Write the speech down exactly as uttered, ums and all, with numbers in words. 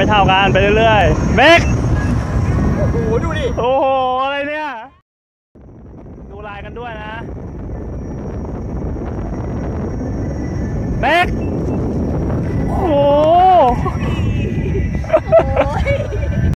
ไม่เท่ากันไปเรื่อยๆเบรกโอ้โหดูดิโอ้โหอะไรเนี่ยดูลายกันด้วยนะเบรกโอ้โห